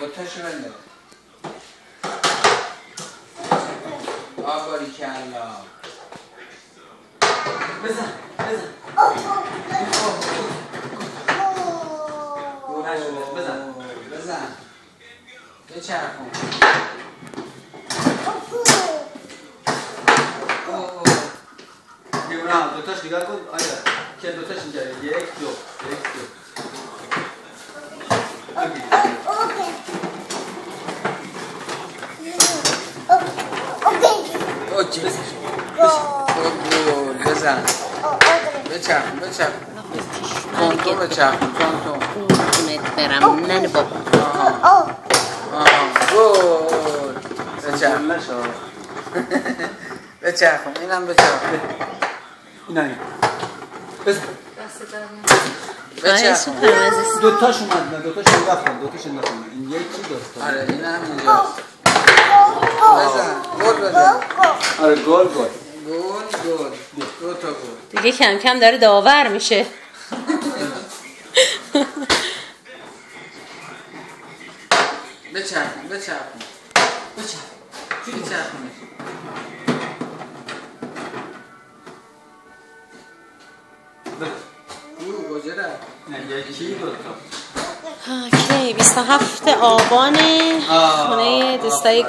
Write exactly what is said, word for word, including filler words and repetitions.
دوتاشو بنده. آباری کلا. بزن بزن. بزن بزن. بچرخون. دیونا دوتاش نگاه کن. آیا که دوتاش اینجا یک دو یک دو. اوکی. گل بزن. بچرخون بچرخون. تون بچرخون تون تون. قربونت برم ننه بابا. آها آها گل. بچرخون نشو. بچرخون اینم بچرخون. اینا این. بزن. بچرخون. دوتاش اومد نه دوتاش رفتن دوتاش انداختن این یکی دوتا. آره این هم اینجاست. بزن گل بزن. آره گل گل. گل گل دو تا گل. دیگه کم کم داره داور میشه. بچرخون بچرخون بچرخون بچرخون. او گجره. نه یکی دوتا. اوکی بیست و هفتم آبان خونه دوستای